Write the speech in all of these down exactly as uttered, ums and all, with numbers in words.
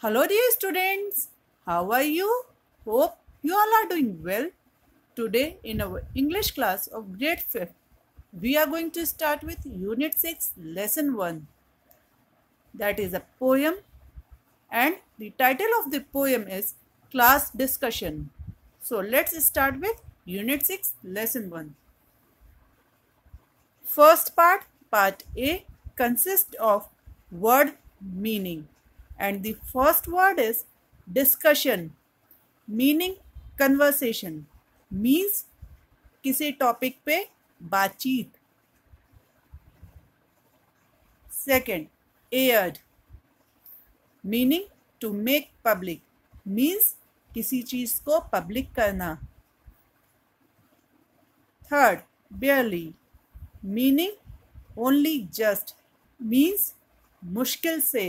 Hello dear students, how are you? Hope you all are doing well. Today in our English class of grade fifth, we are going to start with Unit six Lesson one. That is a poem, and the title of the poem is Class Discussion. So let's start with Unit six Lesson one. First part, Part A, consists of word meaning, and the first word is discussion. Meaning conversation means किसी topic पे बातचीत. Second, aired meaning to make public means किसी चीज को public करना. Third, barely meaning only just means मुश्किल से.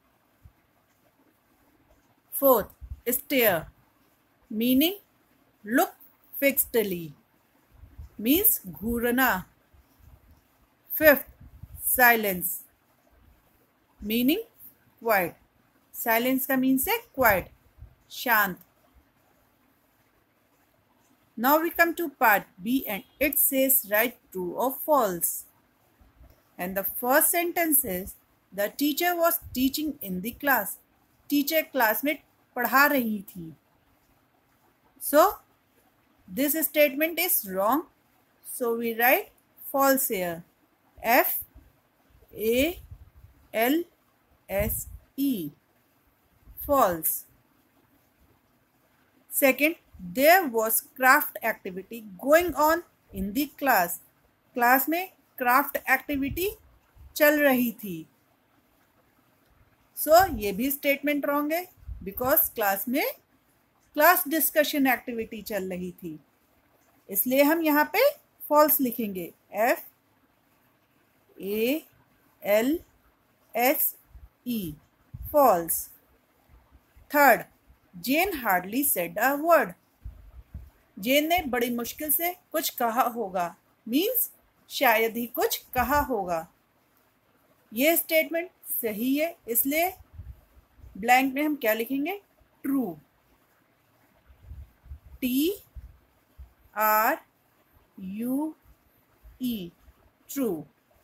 Fourth, stare meaning look fixedly means घूरना. Fifth, silence meaning quiet. Silence का मीन्स है क्वाइट, शांत. Now we come to part B and it says right true और false. And the first sentence is the teacher was teaching in the class. Teacher class में पढ़ा रही थी. So, this statement is wrong. So, we write false here. F A L S E. False. Second, there was craft activity going on in the class. Class में craft activity चल रही थी. So, ये भी statement wrong है because class में class discussion activity चल रही थी. इसलिए हम यहाँ पे फॉल्स लिखेंगे. F A L S E. False. Third, Jane hardly said a word. Jane ने बड़ी मुश्किल से कुछ कहा होगा मीन्स शायद ही कुछ कहा होगा. ये स्टेटमेंट सही है, इसलिए ब्लैंक में हम क्या लिखेंगे? True. T R U E. True.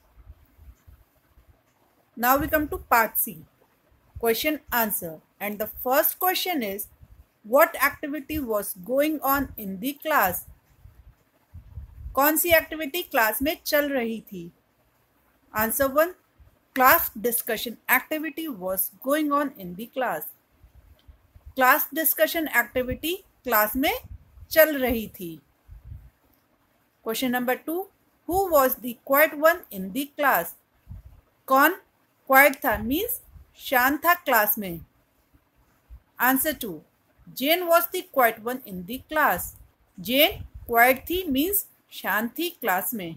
Now we come to part C. Question answer. And the first question is, what activity was going on in the class? कौन सी एक्टिविटी क्लास में चल रही थी? Answer one, class discussion activity was going on in the class. Class discussion activity class में चल रही थी. Question number two, who was the quiet one in the class. कौन क्वाइट था मीन्स शांत था क्लास में. Answer two, Jane was the quiet one in the class. Jane quiet थी मीन्स शांत थी क्लास में.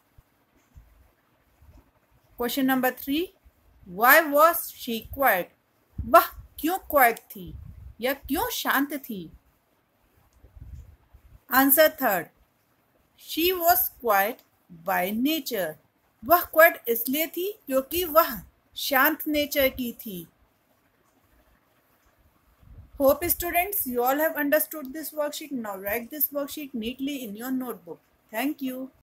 Question number three, why was she quiet. वह क्यों क्वाइट थी या क्यों शांत थी. Answer third, she was quiet by nature. वह क्वाइट इसलिए थी क्योंकि वह शांत नेचर की थी. Hope students you all have understood this worksheet. Now write this worksheet neatly in your notebook. Thank you.